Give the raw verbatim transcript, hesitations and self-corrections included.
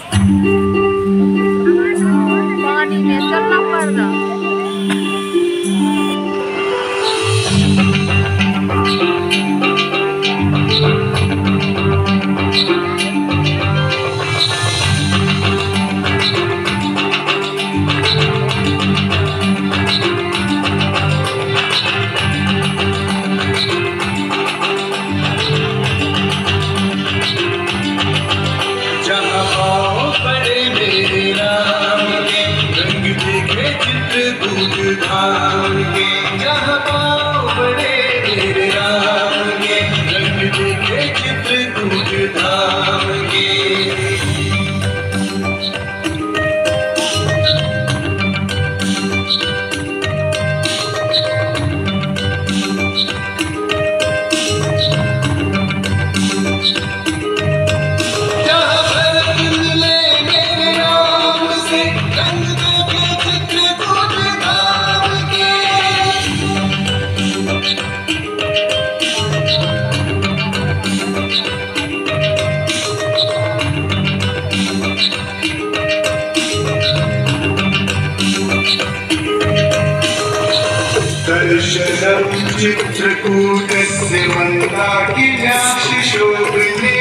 पानी में चलना पड़ रहा। धाम के जहाँ पाँव पड़े मेरे राम के, रंग देखे चित्र दूध धाम के। जहाँ भरत मिले मेरे राम से, रंग देखे चित्र दूध धाम के। दर्शनं चित्रकूटस्य मन्दाकिन्याक्षि शोभने